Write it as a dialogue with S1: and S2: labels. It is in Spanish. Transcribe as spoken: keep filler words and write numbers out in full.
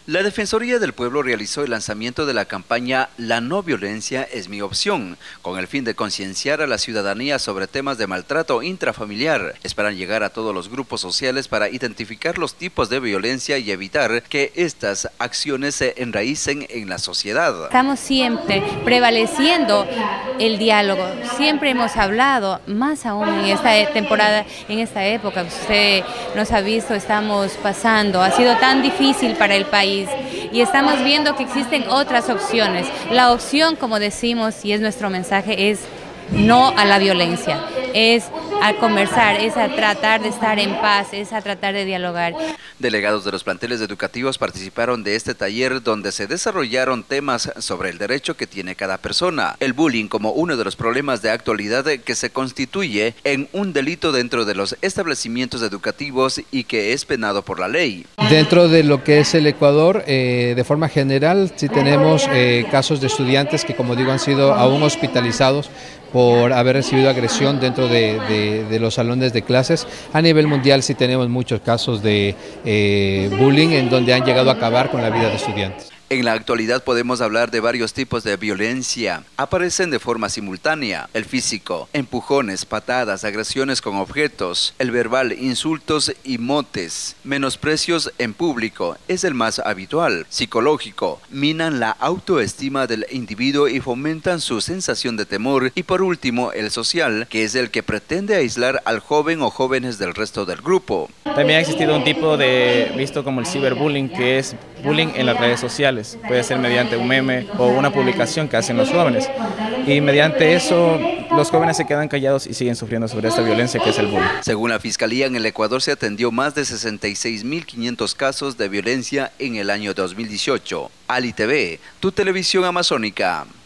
S1: La Defensoría del Pueblo realizó el lanzamiento de la campaña La no violencia es mi opción, con el fin de concienciar a la ciudadanía sobre temas de maltrato intrafamiliar. Esperan llegar a todos los grupos sociales para identificar los tipos de violencia y evitar que estas acciones se enraícen en la sociedad.
S2: Estamos siempre prevaleciendo el diálogo, siempre hemos hablado, más aún en esta temporada, en esta época que usted nos ha visto, estamos pasando, ha sido tan difícil para el país. Y estamos viendo que existen otras opciones. La opción, como decimos, y es nuestro mensaje, es no a la violencia, es a conversar, es a tratar de estar en paz, es a tratar de dialogar.
S1: Delegados de los planteles educativos participaron de este taller donde se desarrollaron temas sobre el derecho que tiene cada persona, el bullying como uno de los problemas de actualidad que se constituye en un delito dentro de los establecimientos educativos y que es penado por la ley.
S3: Dentro de lo que es el Ecuador, eh, de forma general, sí tenemos eh, casos de estudiantes que, como digo, han sido aún hospitalizados por haber recibido agresión dentro de, de, de los salones de clases. A nivel mundial sí tenemos muchos casos de eh, bullying en donde han llegado a acabar con la vida de estudiantes.
S1: En la actualidad podemos hablar de varios tipos de violencia. Aparecen de forma simultánea: el físico, empujones, patadas, agresiones con objetos; el verbal, insultos y motes; menosprecios en público es el más habitual; psicológico, minan la autoestima del individuo y fomentan su sensación de temor; y por último, el social, que es el que pretende aislar al joven o jóvenes del resto del grupo.
S4: También ha existido un tipo de, visto como el ciberbullying, que es bullying en las redes sociales. Puede ser mediante un meme o una publicación que hacen los jóvenes. Y mediante eso, los jóvenes se quedan callados y siguen sufriendo sobre esta violencia que es el bullying.
S1: Según la Fiscalía, en el Ecuador se atendió más de sesenta y seis mil quinientos casos de violencia en el año dos mil dieciocho. Ali T V, tu televisión amazónica.